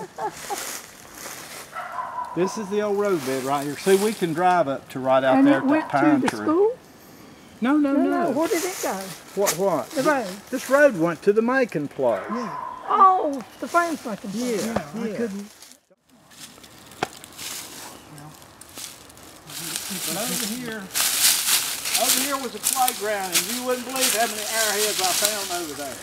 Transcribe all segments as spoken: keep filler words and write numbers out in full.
This is the old road bed right here. See, we can drive up to right out and there it at went that pine to tree. the school? No, no, No, no. no. Where did it go? What, what? The road. This road went to the Macon place. Yeah. Oh, the Friends making place. Yeah, Yeah, yeah. I couldn't. But over here, over here was a playground, and you wouldn't believe how many arrowheads I found over there.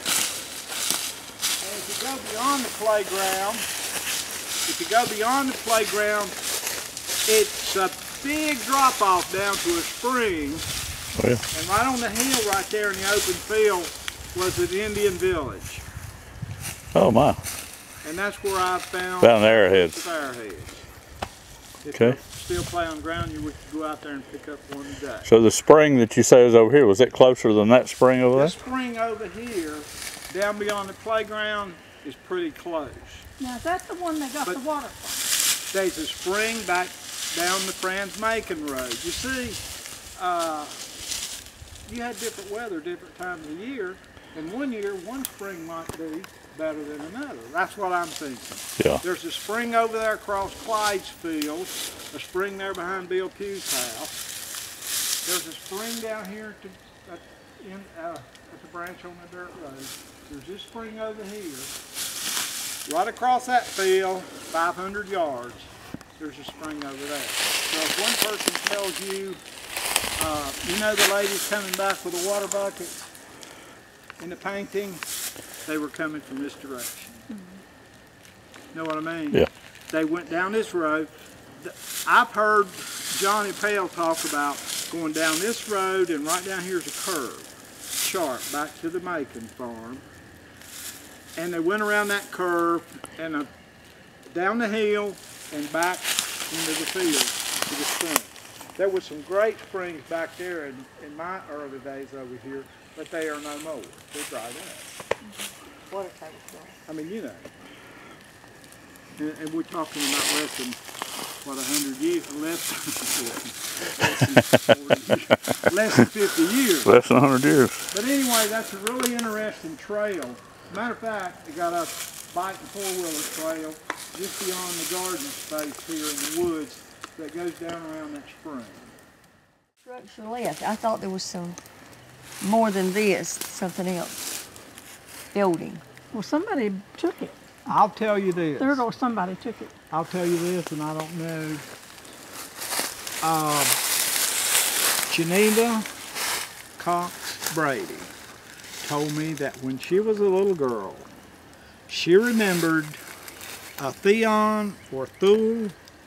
And if you go beyond the playground, if you go beyond the playground, it's a big drop-off down to a spring. Oh, yeah. And right on the hill right there in the open field was an Indian village. Oh my. And that's where I found, Found arrowheads. arrowheads. If Okay. they still play on the ground, you would go out there and pick up one today. So the spring that you say is over here, was it closer than that spring over there? This spring over here, down beyond the playground, is pretty close. Now, is that the one they got But- the water from? There's a spring back down the Franz Macon Road. You see, uh, you had different weather, different times of year, and one year, one spring might be better than another. That's what I'm thinking. Yeah. There's a spring over there across Clyde's field, a spring there behind Bill Pugh's house. There's a spring down here at the, at, in, uh, at the branch on the dirt road. There's this spring over here. Right across that field, five hundred yards, there's a spring over there. So if one person tells you, uh, you know the ladies coming back with a water bucket in the painting, they were coming from this direction. Mm-hmm. Know what I mean? Yeah. They went down this road. I've heard Johnny Pale talk about going down this road, and right down here's a curve, sharp, back to the Macon farm. And they went around that curve and uh, down the hill and back into the field to the spring. There were some great springs back there in, in my early days over here, but they are no more. They're dried up. Mm-hmm. Water table floor. I mean, you know. And, and we're talking about less than, what, a hundred years? Less, less, than forty years, less than fifty years. Less than a hundred years. But anyway, that's a really interesting trail. Matter of fact, they got a bike and four-wheeler trail just beyond the garden space here in the woods that goes down around that spring. Structure left. I thought there was some more than this, something else. Building. Well, somebody took it. I'll tell you this. Third or somebody took it. I'll tell you this, and I don't know. Um, Janita Cox Brady told me that when she was a little girl, she remembered a Theon or Thule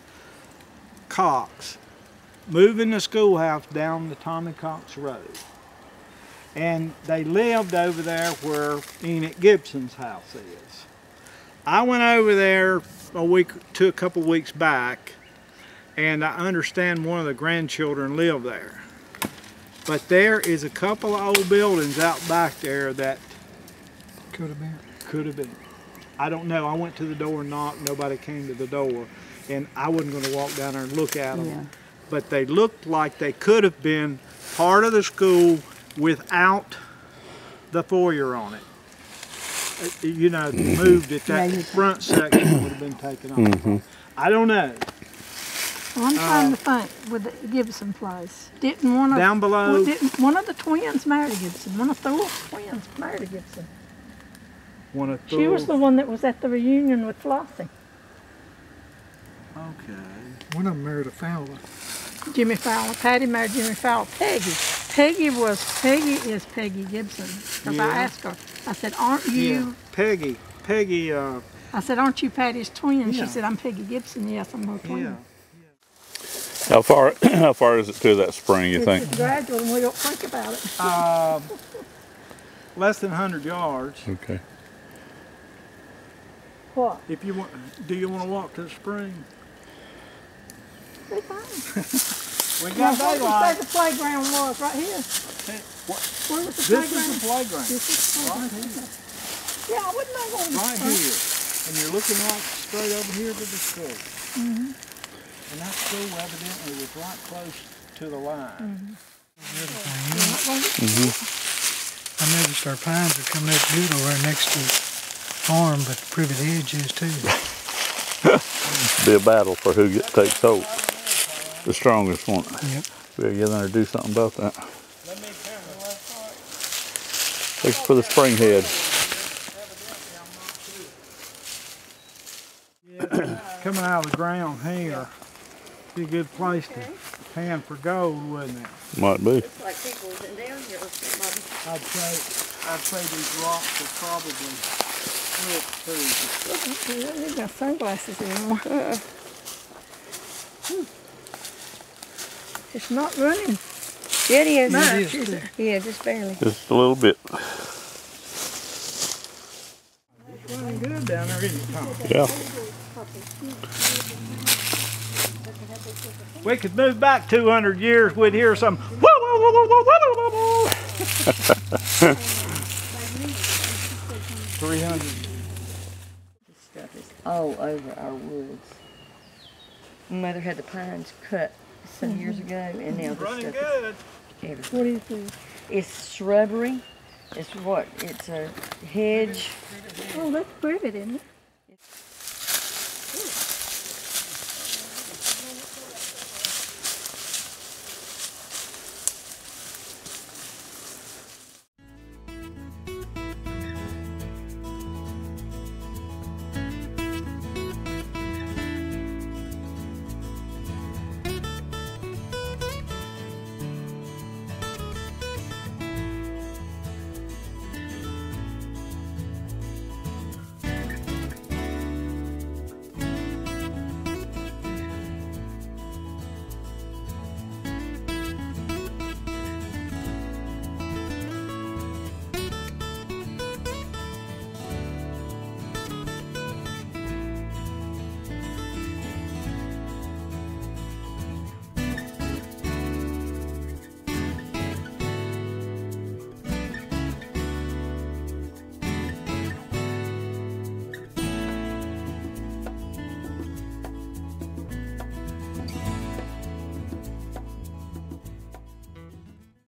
Cox moving the schoolhouse down the Tommy Cox Road. And they lived over there where Enoch Gibson's house is. I went over there a week to a couple weeks back, and I understand one of the grandchildren live there. But there is a couple of old buildings out back there that Could have been. could have been. I don't know. I went to the door and knocked. Nobody came to the door. And I wasn't going to walk down there and look at them. Yeah. But they looked like they could have been part of the school without the foyer on it. Uh, You know, moved it, that Yeah, you- front section would have been taken off. Mm-hmm. I don't know. Well, I'm trying to think with the Gibson place. Didn't one of Down below. well, didn't one of the twins marry Gibson? One of Thule's twins married Gibson. One of She was the those- one that was at the reunion with Flossie. Okay. One of them married a Fowler. Jimmy Fowler. Patty married Jimmy Fowler. Peggy. Peggy was Peggy is Peggy Gibson. Because I Yeah. asked her. I said, "Aren't Yeah. you?" Peggy. Peggy, uh, I said, "Aren't you Patty's twin?" Yeah. She said, "I'm Peggy Gibson." Yes, I'm her twin. yeah. How far how far is it to that spring, you It's think? just gradual, and we don't think about it. Um, less than one hundred yards. Okay. What? If you want, do you want to walk to the spring? Be fine. We Now, got what did you say daylight. the playground was? Right here. What? Where was the This playground? is the playground. This is the Right playground. here. Yeah, I wouldn't know what Right here. And you're looking right straight over here to the school. Mm-hmm. And that school evidently was right close to the line. Mm-hmm. I noticed our pines are coming up good over there next to the farm, but the privet hedge is too. Be a battle for who gets takes hold. The strongest one. Yep. We'll get there to do something about that. Thanks for the spring head. Yeah, coming out of the ground here. Be a good place to pan for gold, wouldn't it? Might be. Looks like people wasn't down here or somebody. I'd say, I'd say these rocks are probably split too. You've got sunglasses anymore. Uh-uh. It's not running Yeah, it is. much, is it? Yeah, just barely. Just a little bit. It's running good down there, isn't it, Tom? Yeah. We could move back two hundred years, we'd hear some woo woo woo woo woo woo woo woo. three hundred. This stuff is all over our woods. Mother had the pines cut some years ago, and now this Running stuff good. is everywhere. What do you think? It's shrubbery. It's what? It's a hedge. Oh, that's pretty, isn't it?